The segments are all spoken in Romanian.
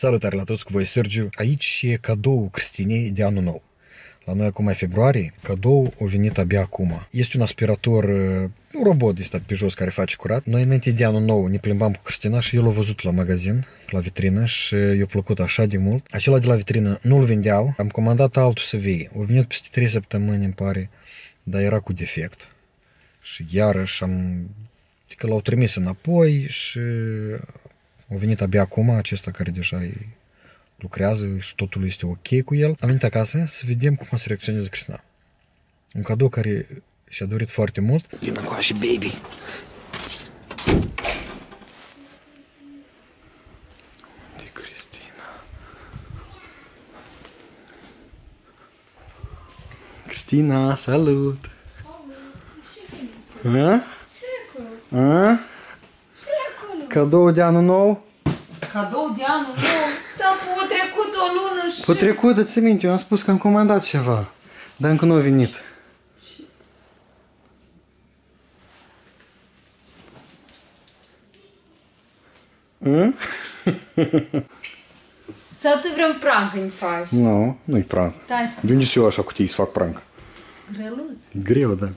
Salutare la toți, cu voi Sergiu. Aici e cadou Cristinei de anul nou. La noi acum e februarie, cadou a venit abia acum. Este un aspirator, un robot ăsta pe jos care face curat. Noi înainte de anul nou ne plimbam cu Cristina și el a văzut la magazin, la vitrină și i-a plăcut așa de mult. Acela de la vitrină nu-l vindeau, am comandat altul să vie. A venit peste 3 săptămâni, îmi pare, dar era cu defect. Și iarăși adică l-au trimis înapoi și a venit abia acum acesta care deja lucrează și totul este ok cu el. Am venit acasă să vedem cum o să reacționeze Cristina. Un cadou care și-a dorit foarte mult. Vină cu și baby! De Cristina. Cristina, salut! A? A? Cadou de anul nou? Cadou de anul nou? Da, a trecut o lună și... A trecut, îți minte, eu am spus că am comandat ceva, dar încă nu a venit. Sau tu vreun prank îmi faci? Nu, nu-i prank. Stai să... De unde sunt eu așa cu tine să fac prank? Greluț. Greu, da.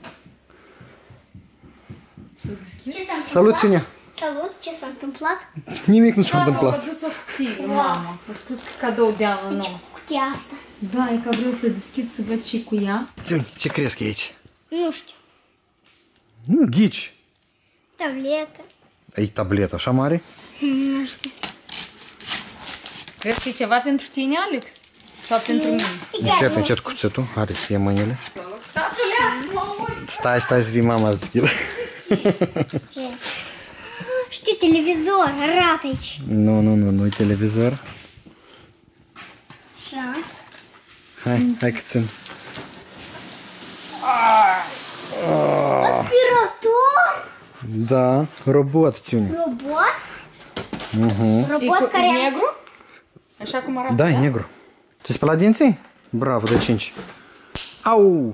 Să deschizi? Salut, Ținea! Salut, ce s-a întâmplat? Nimic nu s-a Da, întâmplat. a adus o cutie, mama. A spus că cadou de anul nou. Cutia asta. Da, e că vreau să deschid să văd ce cu ea. Ține, ce crezi că e aici? Nu știu. Nu, ghici. Tabletă. E tabletă așa mare? Nu știu. Crezi că e ceva pentru tine, Alex? Sau pentru mine? Încet, încet cuțetul. Are să ia mâinile. Statuleați, mă uit! Stai să vii mama să deschidă. Ce? Știu, televizor, arată aici. Nu-i televizor. Așa. Hai că țin. Aspirator? Da, robot, Ține. Robot? E Robot care... negru? Așa cum arată? Da, e negru. Ți-ai spălat dinții? Bravo, de 5. Au!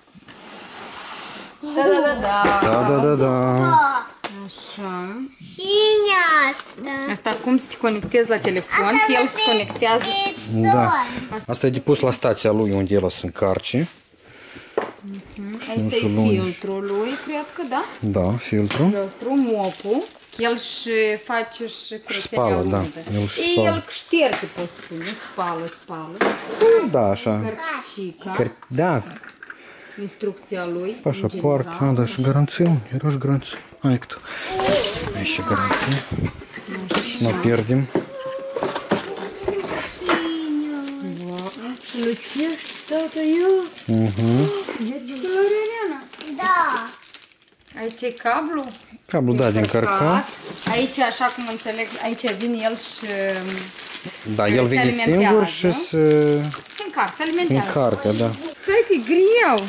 Da. Așa. Cine asta? Asta cum să te conectezi la telefon, că el se conectează. Da. Asta e de pus la stația lui unde el o să încarce. Asta e filtrul lui, cred că da? Da, filtru. Filtru, mopul. El și face și curățenia Spală, da. umedă. El și E, spală. el șterge, poți spune, spală. Da, așa. Cărcica, Da, instrucția lui, pașaport, da, și garanție. Era și garanție. Hai că tu. Ai și garanție. Să nu pierdem. Lucești, tata, eu. Vezi că Lorena? Da. Aici e cablu. Cablu, da, din încărcat. Aici, așa cum înțeleg, aici vine el și Da, el vine singur și se se alimentează. încarcă, da. Stai că e greu.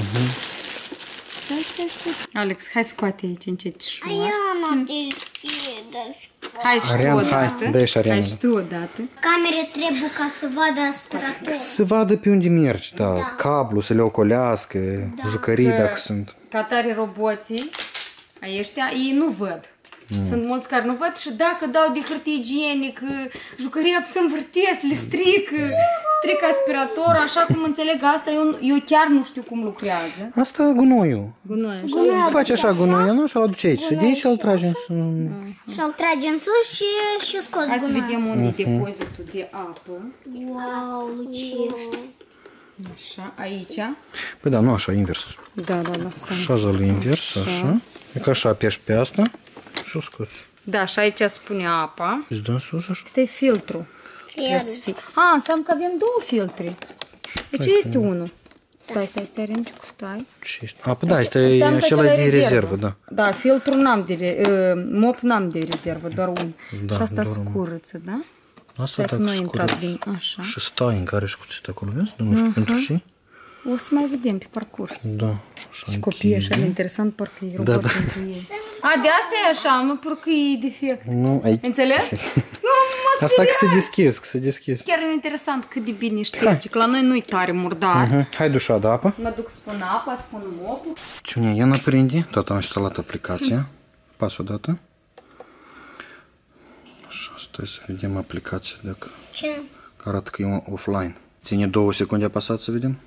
Stai. Alex, hai scoate aici încet și Eu nu deschid. Hai și tu Arian, odată. hai, dă-i și Arian. Hai și tu odată. Camere trebuie ca să vadă aspirator. Să vadă pe unde mergi, da. Cablu, să le ocolească, jucării dacă sunt. Ca tare roboții, ăștia, ei nu văd. Sunt mulți care nu văd și dacă dau de hârtie igienică, jucăria se învârtesc, le stric aspiratorul, așa cum înțeleg asta, eu chiar nu știu cum lucrează. Asta e gunoiul. Gunoi, așa. Faci așa gunoiul, nu? Și-l aduce aici. Și de aici îl tragi în sus. Și-l trage în sus și scoți Hai să gunoiul. vedem unde e depozitul de apă. Wow, lucești. Așa, aici. Păi da, nu așa, invers. Da, stai. Așează-l invers, așa. E ca așa apeși pe asta și-l scoți. Da, și aici spune apa. Îți dă în sus așa. Asta e filtru. Înseamnă că avem două filtre. De ce este unul? Stai, Remcicu, stai. Ce este? A, păi da, asta e acela de rezervă, da. Da, filtrul mop n-am de rezervă, doar unul. Da, Și asta doar unul. scurăță, da? Asta Stai că dacă nu a intrat scură. bine, așa. Și stai în care și cuțit acolo, vezi? Nu știu pentru ce. O să mai vedem pe parcurs. Da. Așa Și copiii așa, interesant, parcă e robot Da. pentru ei. A, de asta e așa, mă, parcă e defect. Nu, aici. Înțeles? Asta că se deschis. Chiar e interesant cât de bine șterge, că la noi nu-i tare murdar. Hai dușa de apă. Mă duc, spun apa, spun mopul. Ciunia, ia n-aprinde. Tot am instalat aplicația. Pas odată. Așa, Stai să vedem aplicația dacă Ce? arată că e offline. Ține 2 secunde apăsat să vedem.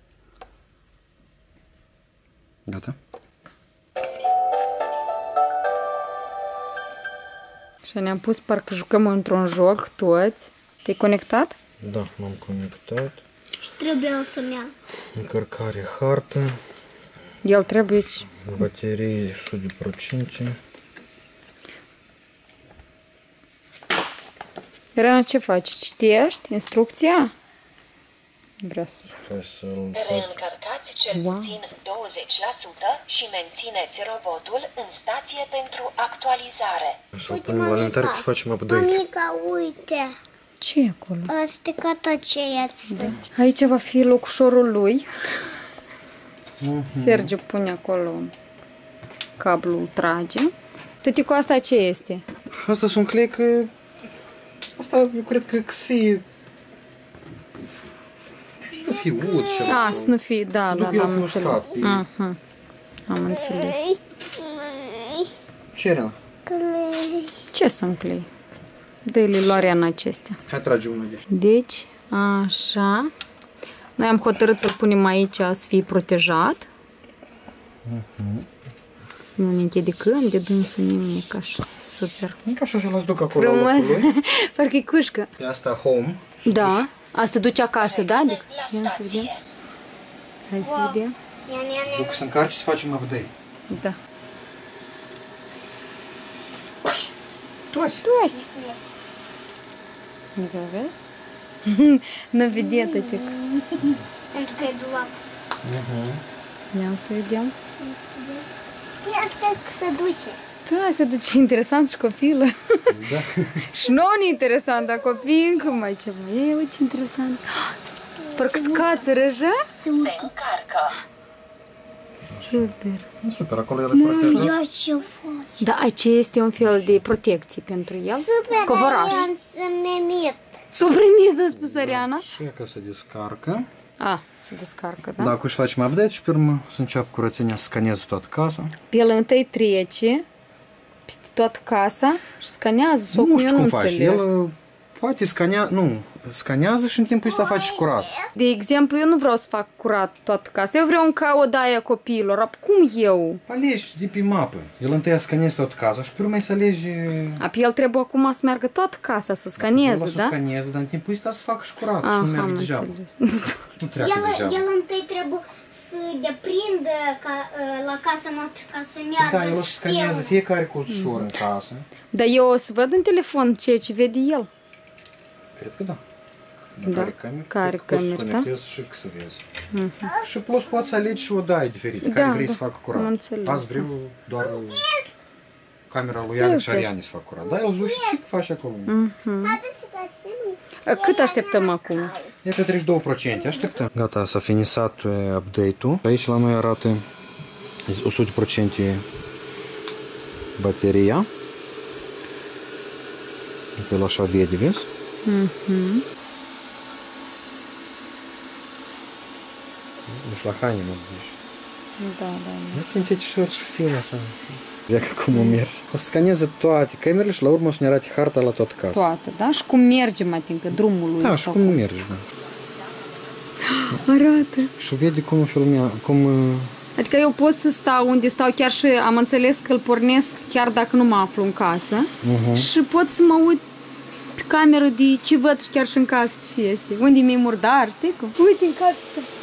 Gata? Și ne-am pus, parcă jucăm într-un joc toți. Te-ai conectat? Da, m-am conectat. Și trebuia să-mi ia. Încărcare hartă. El trebuie... Baterie 100%. Irena, ce faci? Citești instrucția? Vreau să... Hai să-l fac. Reîncărcați cel puțin 20% și mențineți robotul în stație pentru actualizare. Să-l punem la alimentare să facem update. Mamica, uite. Ce e acolo? A stricat aceea. Da. Aici va fi locușorul lui. Sergiu pune acolo cablul, trage. Tăticu, asta ce este? Asta sunt clei că... Asta eu cred că să fie... Să fie ud și A, să nu fie, da, să da, ducă da, el am pe înțeles. uscat. Am înțeles. Ce era? Ce sunt clei? Dă-i lui în acestea. Hai trage una de Deci, așa. Noi am hotărât să-l punem aici să fie protejat. Să nu ne împiedicăm de dânsul nimic, așa. Super. Încă așa și las duc acolo la locul lui. Parcă-i cușcă. E asta home. Da. A, se duce acasă, da? Adică, La ia să vedem. stație. Hai să vedem. Duc să încarci și să facem update. Da. Toți. Toți. Nu vezi? Nu vede, tătic. Pentru că e dulap. Ia să vedem. Asta se duce. Da, se duce interesant și copilul. Da. Și nouă nu interesant, dar copiii încă mai ceva. E, uite, interesant. Parcă scață răja? Se încarcă. Super. Super, acolo el e protejat. Ia ce faci. Da, aici este un fel de protecție pentru el. Super, Covoraș. să memit. S-o primit, a spus Ariana. Și că se descarcă. A, se descarcă, da? Dacă își facem update și pe urmă să înceapă curățenia, să scaneze toată casa. Pe el întâi trece peste toată casa și scanează sau Nu cum eu știu nu cum faci. înțeleg. El poate scanează și în timpul ăsta face și curat. De exemplu, eu nu vreau să fac curat toată casa. Eu vreau încă o daie a copiilor. Cum eu? Alegi de pe mapă. El întâi scaneze toată casa și pe urmă să alegi... A, pe el trebuie acum să meargă toată casa, să scaneze, Să da? scaneze, dar în timpul ăsta să facă și curat. Ah, Să nu am meargă degeaba. înțeles. Să nu treacă degeaba. El întâi trebuie să deprindă la casa noastră ca să meargă. Da, el o să scanează fiecare colțușor în casă. Dar eu o să văd în telefon ceea ce vede el. Cred că da. Da. Care cameră, da? Și că să vezi. Și plus poți să alegi și o daie diferită, Da, care vrei da, să facă curat. am înțeles, Azi vreau doar camera lui Alex și Super. Ariane să facă curat. Da, el îți duce ce faci acolo. Cât așteptăm acum? Iată 32%, așteptăm. Gata, s-a finisat update-ul. Aici la noi arată 100% bateria. El așa vede, vezi? Deci la haine mă zici. Da, da. Nu simțeți și orice film așa. Ia cum a mers. O să scaneze toate camerele și la urmă o să ne arate harta la toată casa. Toată, da? Și cum mergem, adică drumul lui. Da, și sau cum mergi, da. Arată. Și vede cum filmea, cum... Adică eu pot să stau unde stau, chiar și am înțeles că îl pornesc chiar dacă nu mă aflu în casă. Și pot să mă uit pe cameră de ce văd și chiar și în casă ce este. Unde mi-e murdar, știi cum? Uite în casă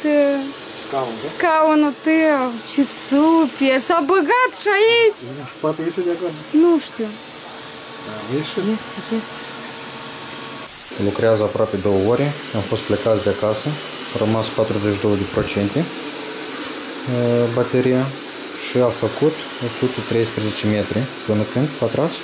scaunul tău, ce super, s-a băgat și aici. În spate ieși de acolo. Nu știu. Da, ieși. Yes. Lucrează aproape 2 ore, am fost plecați de acasă, a rămas 42% bateria și a făcut 113 metri până când pătrați.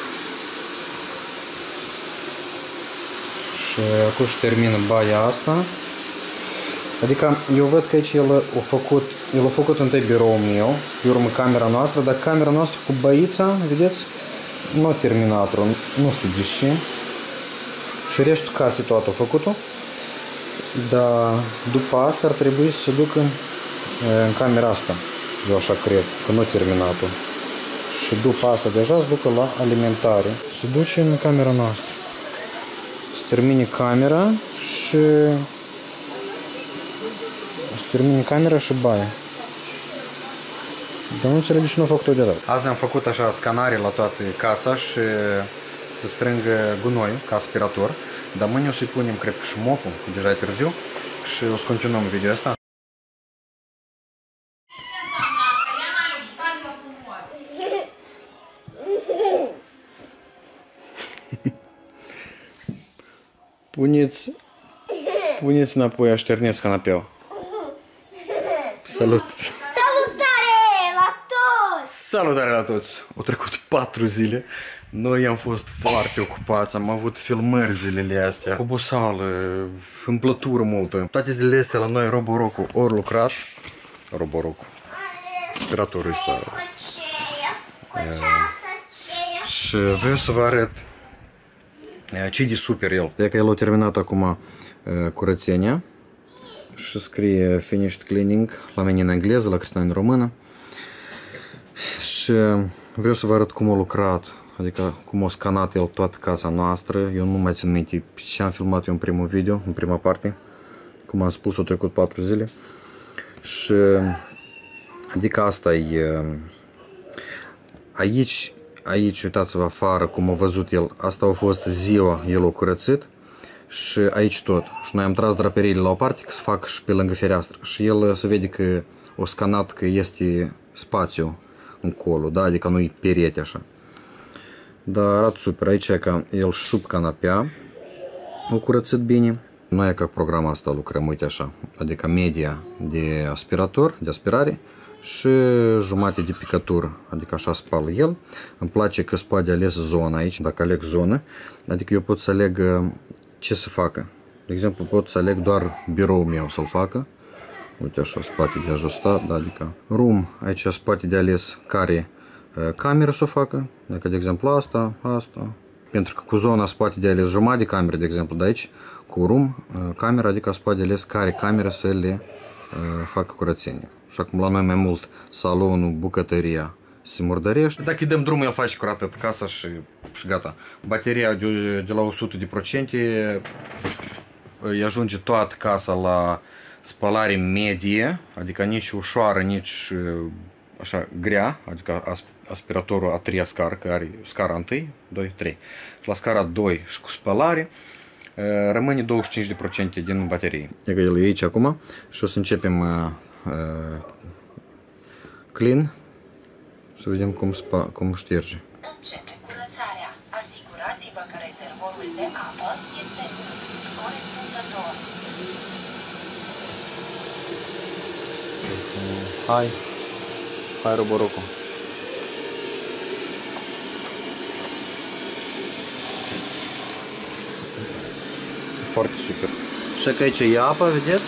Și acum își termină baia asta. Adică eu văd că aici el a făcut întâi biroul meu, pe urmă camera noastră, dar camera noastră cu băița, vedeți, nu a terminat-o, nu știu de ce. Și restul casei tot a făcut-o, dar după asta ar trebui să se ducă în camera asta, eu așa cred, că nu a terminat-o. Și după asta deja se ducă la alimentare, se duce în camera noastră. termine camera și baia. Dar nu înțeleg de ce nu a făcut-o deodată. Azi am făcut așa scanare la toată casa și să strângă gunoiul ca aspirator. Dar mâine o să-i punem, cred că și mopul, deja e târziu. Și o să continuăm video ăsta. Puneți înapoi, așterneți canapeaua. Salut! Salutare la toți! Salutare la toți! Au trecut 4 zile. Noi am fost foarte ocupați, am avut filmări zilele astea, oboseală, împlătură multă. Toate zilele astea la noi Roborocu ori lucrat. Roborocu. Aspiratorul ăsta. Și vreau să vă arăt ce de super el. Dacă el a terminat acum curățenia și scrie finished cleaning la mine în engleză, la Cristina în română. Și vreau să vă arăt cum a lucrat, adică cum a scanat el toată casa noastră. Eu nu mai țin minte ce am filmat eu în primul video, în prima parte. Cum am spus, au trecut 4 zile. Și adică asta e aici uitați-vă afară cum a văzut el. Asta a fost ziua, el a curățit. Și aici tot. Și noi am tras draperiile la o parte că se fac și pe lângă fereastră. Și el se vede că o scanat că este spațiu încolo, da? Adică nu-i perete așa. Dar arată super. Aici e ca el și sub canapea o curățit bine. Noi ca programa asta lucrăm, uite așa. Adică media de aspirator, de aspirare și jumate de picătură. Adică așa spală el. Îmi place că se poate ales zona aici. Dacă aleg zonă, adică eu pot să aleg ce să facă. De exemplu, pot să aleg doar biroul meu să-l facă. Uite așa, spate de ajustat, da, adică room, aici spate de ales care cameră să o facă. Dacă, de exemplu, asta. Pentru că cu zona spate de ales jumătate de camere, de exemplu, de aici, cu room, camera, adică spate de ales care cameră să le facă curățenie. Și acum la noi mai mult salonul, bucătăria se murdărește. Dacă îi dăm drumul, el face curată casa și gata. Bateria de la 100% îi ajunge toată casa la spălare medie, adică nici ușoară, nici așa grea, adică aspiratorul a 3-a scară, care are scara 1, 2, 3. Și la scara 2 și cu spălare rămâne 25% din baterie. Adică el e aici acum și o să începem clean, să vedem cum șterge. Începe curățarea. Asigurați-vă că rezervorul de apă este umplut corespunzător. Hai Roborocu. Foarte super. Și că aici e apa, vedeți?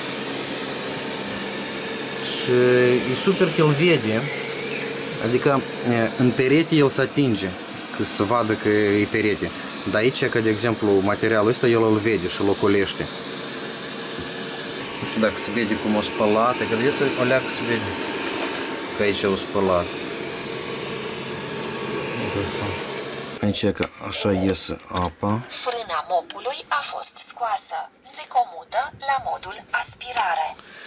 Și e super că el vede. Adică în perete el se atinge, că să vadă că e perete. Dar aici, că de exemplu, materialul ăsta el îl vede și îl ocolește. Nu știu dacă se vede cum o spălat, că vedeți, o leacă se vede că aici o spălat. Aici că așa iese apa. Frâna mopului a fost scoasă. Se comută la modul aspirare.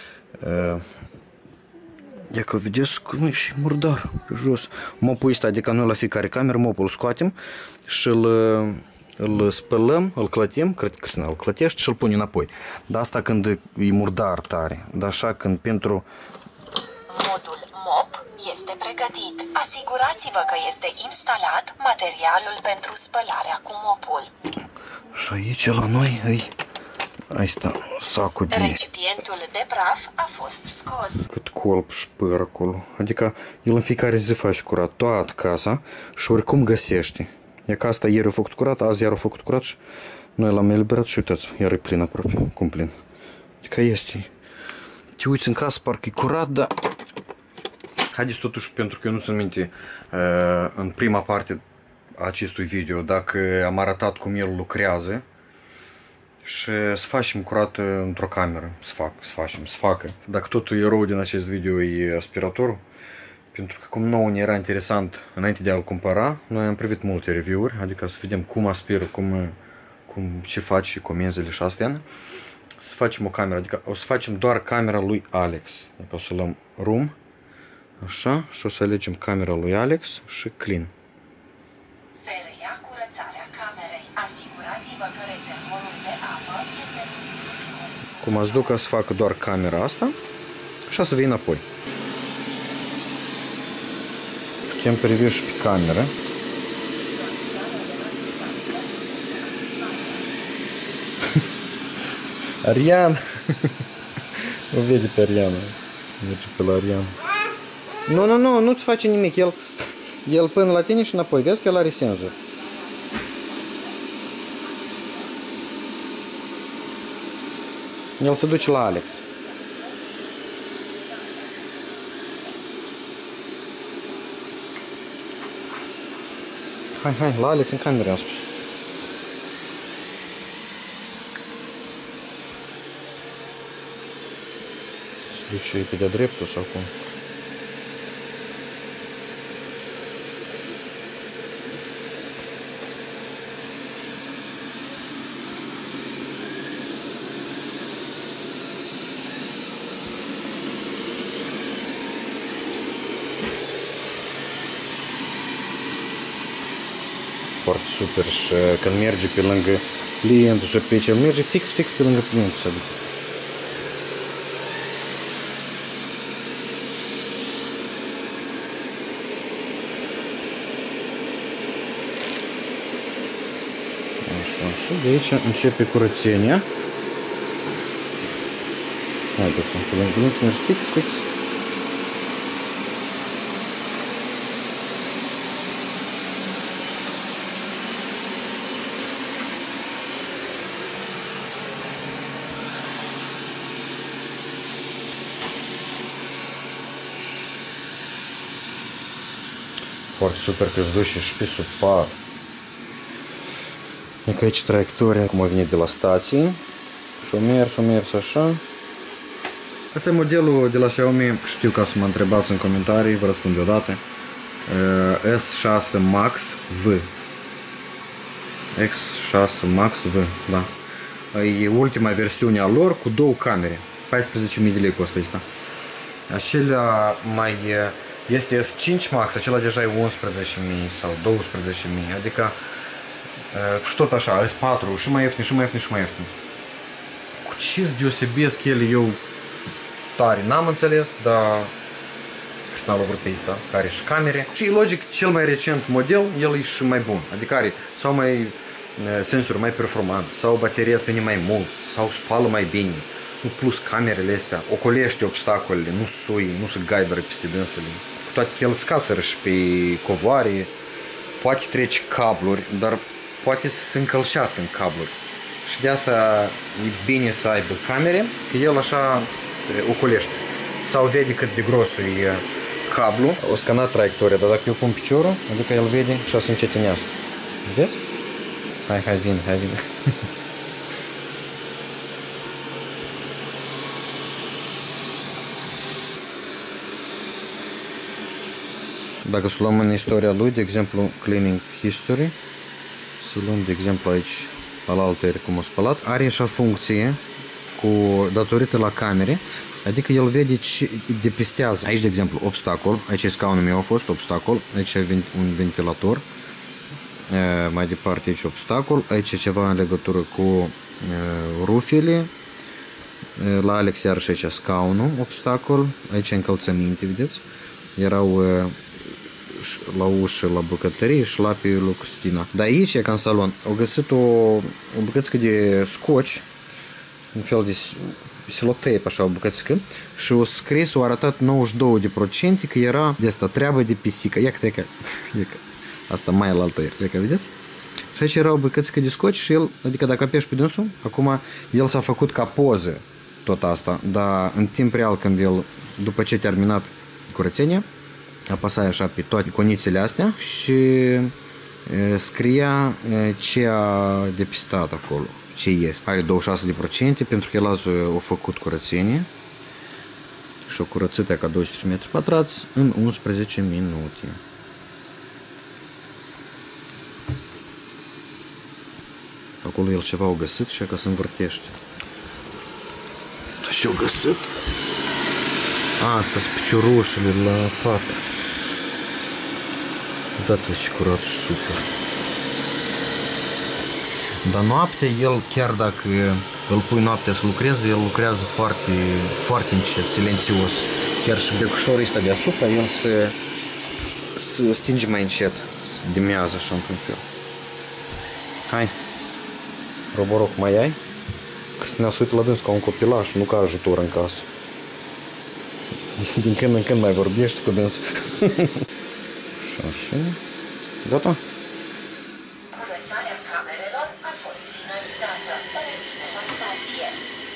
Ia că vedeți cum e și murdar pe jos. Mopul ăsta, adică noi la fiecare cameră mopul îl scoatem și îl spălăm, îl clătim, cred că Cristina îl clătește și îl pune înapoi. Dar asta când e murdar tare, dar așa când pentru... Modul mop este pregătit. Asigurați-vă că este instalat materialul pentru spălarea cu mopul. Și aici la noi îi... Asta, sacul de... Recipientul de praf a fost scos. Cât colp și păr acolo. Adică el în fiecare zi face curat toată casa și oricum găsește. E că asta ieri a făcut curat, azi iar a făcut curat și noi l-am eliberat și uitați, iar e plin aproape, cum plin. Adică este. Te uiți în casă, parcă e curat, dar... Haideți totuși, pentru că eu nu țin minte în prima parte a acestui video, dacă am arătat cum el lucrează și să facem curat într-o cameră, să facă. Dacă totul erou din acest video e aspiratorul, pentru că cum nouă ne era interesant înainte de a-l cumpăra, noi am privit multe review-uri, adică să vedem cum aspiră, cum ce faci și comenzile și astea, să facem o cameră, adică o să facem doar camera lui Alex. Adică o să luăm room, așa, și o să alegem camera lui Alex și clean. Se reia curățarea camerei. Asigurați-vă că rezervorul de apă este conținut. Cum ați duc să facă doar camera asta, așa să vii înapoi. Putem privi și pe cameră. Arian! O vede pe Ariana. Merge pe la Arian. Nu, nu-ți face nimic. El până la tine și înapoi. Vezi că el are senzor. El se duce la Alex. Hai, la Alex în cameră, am spus. Se duce pe de-a dreptul sau cum? Foarte super și când merge pe lângă clientul sau pe ce merge fix pe lângă clientul să duce. Așa, și de aici începe curățenia. Haideți, pe lângă clientul merge fix. Foarte super că îți duci și pe supar. Adică aici traiectoria, cum a venit de la stație. Și o mers așa. Asta e modelul de la Xiaomi. Știu că să mă întrebați în comentarii, vă răspund deodată. S6 Max V. X6 Max V, da. E ultima versiune a lor cu două camere. 14.000 de lei costă asta. Acelea mai... Este S5 Max, acela deja e 11.000 sau 12.000, adică și tot așa, S4 și mai ieftin. Cu ce-ți deosebesc ele, eu tare n-am înțeles, dar Cristina l-a vrut pe asta, care are și camere. Și logic, cel mai recent model, el e și mai bun, adică are sau mai sensori mai performant, sau bateria ține mai mult, sau spală mai bine. În plus, camerele astea ocolește obstacolele, nu sui, nu se gaibără peste dânsele. Cu toate că el scațără și pe covoare, poate trece cabluri, dar poate să se încălșească în cabluri. Și de asta e bine să aibă camere, că el așa ocolește. Sau vede cât de gros e cablu. O scanat traiectoria, dar dacă eu pun piciorul, adică el vede și o să încetinească. Vedeți? Hai, vin. Dacă să luăm în istoria lui, de exemplu, cleaning history, să luăm de exemplu aici, alaltă cum a spălat, are așa funcție datorită la camere, adică el vede ce depistează. Aici, de exemplu, obstacol, aici e scaunul meu a fost obstacol, aici e un ventilator, mai departe aici obstacol, aici e ceva în legătură cu rufele, la Alex iarăși aici scaunul, obstacol, aici încălțăminte, vedeți? Erau la ușă, la bucătărie și la pe lui Cristina. Dar aici, ca în salon, au găsit o bucățică de scoci, un fel de silotape, așa, o bucățică, și o scris, o arătat 92% că era de asta, treabă de pisică. Ia că, asta mai la altă ieri, vedeți? Și aici era o bucățică de scoci și el, adică dacă apeși pe dânsul, acum el s-a făcut ca poză tot asta, dar în timp real, când el, după ce a terminat curățenia, apasai așa pe toate conițele astea și scria ce a depistat acolo, ce este. Are 26% pentru că el azi a făcut curățenie și o curățită ca 12 metri pătrați în 11 minute. acolo el ceva au găsit și ca să învârtește. Dar ce-au găsit? Asta sunt piciorușele la pat. Uitați-vă ce curat și super. Dar noaptea el, chiar dacă îl pui noaptea să lucreze, el lucrează foarte, foarte încet, silențios. Chiar și becușorul ăsta deasupra, el se stinge mai încet, se dimează așa într-un fel. Hai, Roboroc, mai ai? Cristina se uită la dâns ca un copilaș, nu ca ajutor în casă. Din când în când mai vorbești cu dâns. Și așa. Gata? Curățarea camerelor a fost finalizată. Revine la stație.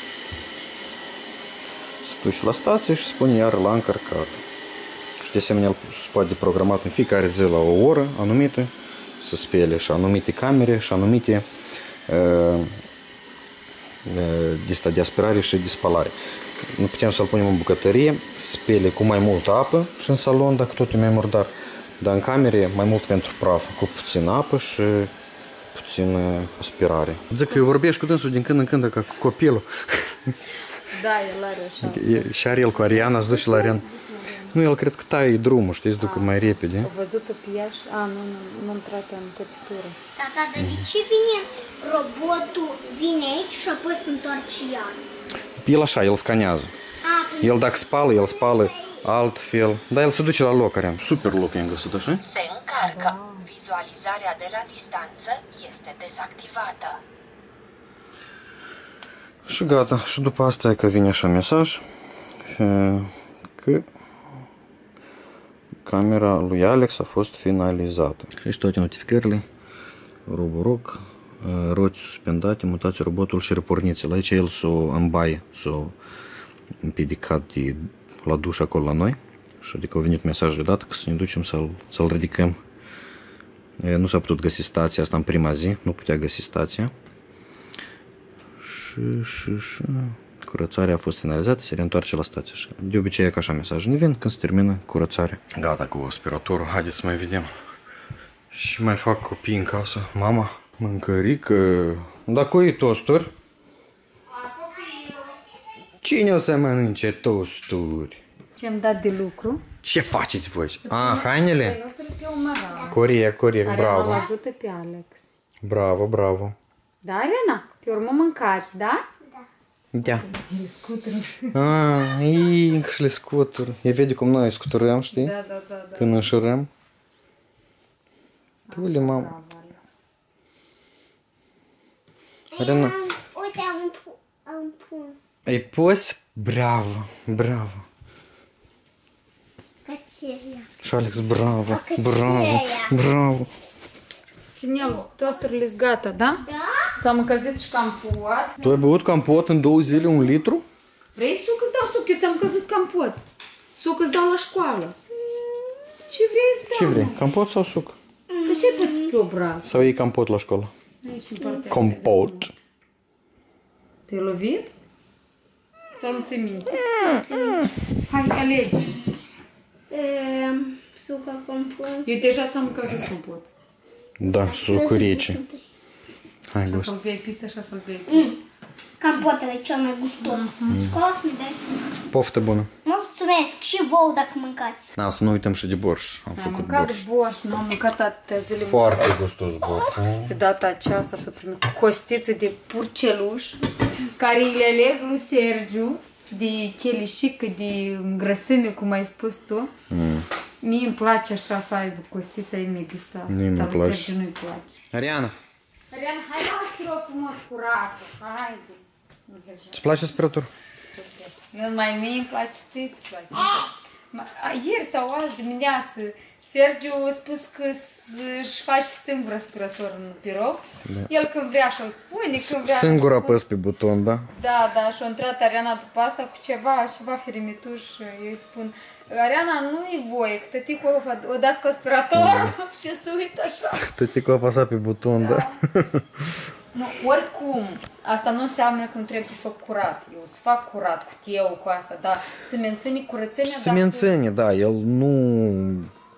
Se duce la stație și spune iar la încărcat. Și de asemenea se poate programat în fiecare zi la o oră anumită să spele și anumite camere și anumite de aspirare și de spălare. Nu putem să-l punem în bucătărie, spele cu mai multă apă și în salon, dacă totul e mai murdar. Dar în camere mai mult pentru praf, cu puțin apă și puțin aspirare. Zic că vorbești cu dânsul din când în când ca cu copilul. Da, el are așa. Și are el cu Ariana, îți duce la Ariana. Nu, el cred că taie drumul, știi, se ducă mai repede. Au văzut-o pe ea și... nu intrat în pățitură. Tata, dar de ce vine robotul, vine aici și apoi se întoarce iar? El așa, el scanează. El dacă spală, el spală altfel. Dar el se duce la loc, Ariana. Super loc i-am găsit, așa? Se încarcă. Vizualizarea de la distanță este dezactivată. Și gata. Și după asta e că vine așa mesaj că camera lui Alex a fost finalizată. Și toate notificările. Roboroc, roți suspendate, mutați robotul și reporniți. La aici el s-o îmbaie, s-o împiedicat la duș acolo la noi. Și adică a venit mesajul dat că să ne ducem să-l ridicăm. Nu s-a putut găsi stația asta în prima zi, nu putea găsi stația. Și curățarea a fost finalizată, se reîntoarce la stație. De obicei e ca așa mesaj. Ne vin când se termină curățarea. Gata cu aspiratorul, haideți să mai vedem. Și mai fac copii în casă. Mama, mâncărică. Dar cu ei tosturi? Cine o să mănânce tosturi? Ce-am dat de lucru? Ce faceți voi? Hainele? Nu trebuie pe umăra. Corect, bravo. Ariana ajută pe Alex. Bravo. Da, Ariana? Pe urmă mâncați, da? Da. Și le scuturi. E vede cum noi scuturăm, știi? Da. Când înșurăm. Pule, mama. Ariana. Uite, am pus. Ai pus? Bravo. Cățelia. Și Alex, bravo. Cinelu, tosturile sunt gata, da? Da? Ți-am încălzit și campot. Tu ai băut campot în 2 zile, 1 litru? Vrei suc? Îți dau suc, eu ți-am încălzit campot. Suc îți dau la școală. Ce vrei îți dau? Ce vrei? Campot sau suc? De ce poți pe obraz? Sau iei campot la școală? Aici în partea. Compot. Te-ai lovit? Sau nu ți minte? Hai, alegi. Suca compus. Eu deja ți-am încălzit campot. Da, sucul rece. Hai, Așa gust. să-l vei pis, așa să-l vei pis. Compotele e cel mai gustos. Școala să-mi dai suc. Poftă bună. Mulțumesc și vouă dacă mâncați. Da, să nu uităm și de borș. Am Am făcut mâncat borș. borș, nu am mâncat atâtea zile. Foarte gustos borș. De data aceasta să primim costițe de purceluș, care le aleg lui Sergiu, de chelișică, de grăsime, cum ai spus tu. Mie îmi place așa să aibă costița, e mie gustoasă. Mie nu-mi Dar lui place. Sergiu nu-i place. Ariana, Ariana, hai la aspiră frumos curat. Haide. îți place aspirator? Super. Nu mai mie îmi place, ție îți place. Ieri sau azi dimineață, Sergiu a spus că își face singur aspirator în birou. El când vrea și-l pune, când vrea... Singur apăs pe buton, da? Da, și-a intrat Ariana după asta cu ceva ferimituș și eu îi spun Ariana, nu-i voie, că tăticul a dat cu aspirator și se uită așa. Tăticul a apăsat pe buton, da? Nu, oricum, asta nu înseamnă că nu trebuie să fac curat. Eu să fac curat cu teu, cu asta, dar să menține curățenia. Se menține, da, el nu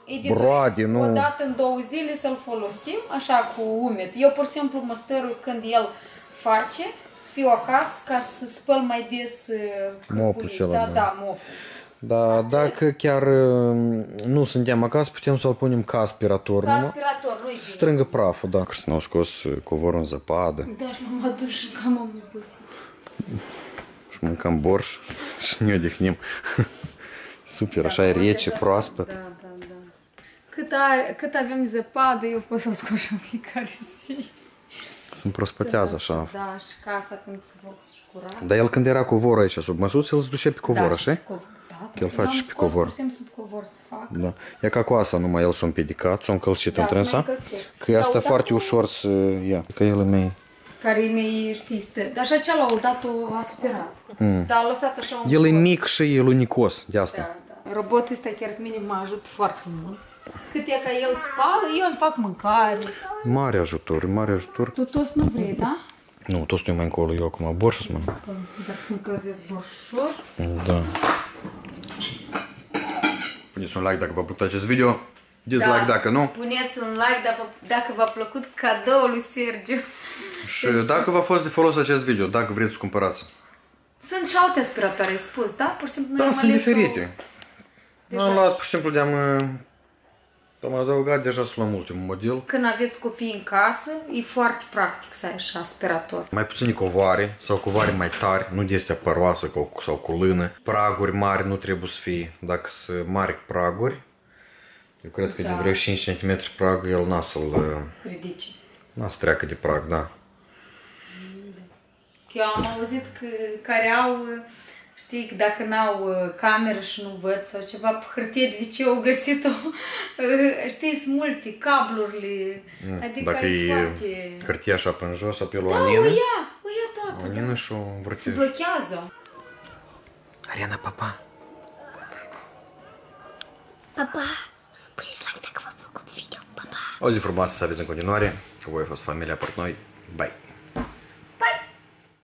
E de broade, nu... o dată în 2 zile să-l folosim, așa cu umed. Eu pur și simplu mă stărui când el face, să fiu acasă ca să spăl mai des Mopul celălalt. Da, mopul. Da, dacă chiar nu suntem acasă, putem să-l punem ca aspirator. Ca aspirator, nu-i să strângă praful, da. Cristina a scos covorul în zăpadă. Da, și m-am adus și cam am obosit. Și mâncăm borș și ne odihnim. Super, așa e rece, proaspăt. Da, da, da. Cât avem zăpadă, eu pot să-l scot și în fiecare zi. Se împrospătează așa. Da, și casa când se fac și curat. Dar el când era covorul aici sub măsuță, el se ducea pe covor, așa? Da, El face și pe covor. Pur sub covor să fac. Da. E ca cu asta numai el s-a împiedicat, s-a încălcit Da, întrânsa. Că e asta foarte ușor să ia. Că el e mai... Care e mai, știi, stă. Dar așa cealaltă odată aspirat. Dar a lăsat așa un El e cuvăr. mic și e lunicos, de asta. Da, da. Robotul ăsta chiar pe mine mă ajută foarte mult. Cât e ca el spală, eu îmi fac mâncare. Mare ajutor, mare ajutor. Tu toți nu vrei, da? Nu, toți nu mai încolo, eu acum borș să mănânc. Dar ți încălzesc borșor. Da. Puneți un like dacă v-a plăcut acest video. Dislike dacă nu. Puneți un like dacă v-a plăcut cadoul lui Sergiu. Și dacă v-a fost de folos acest video, dacă vreți să cumpărați. Sunt și alte aspiratoare, ai spus, da? Pur și simplu noi Da, am sunt ales diferite. Deja. Am luat pur și simplu am adăugat deja să luăm ultimul model. Când aveți copii în casă, e foarte practic să ai așa aspirator. Mai puține covoare sau covoare mai tari, nu de astea păroasă sau cu lână. Praguri mari nu trebuie să fie. Dacă sunt mari praguri, eu cred că de vreo 5 cm prag, el n-a să-l... Ridici. N-a să treacă de prag, da. Eu am auzit că care au, știi, că dacă n-au cameră și nu văd sau ceva, pe hârtie de viceu au găsit-o, știi, sunt multe, cablurile, adică Dacă e e foarte... hârtia așa până jos, apelul Da, anină. o ia toată. Anină și o Se învârtește. blochează. Ariana, papa. Papa, puneți like dacă v-a plăcut video, papa. O zi frumoasă să aveți în continuare. Cu voi a fost familia Portnoi. Bye!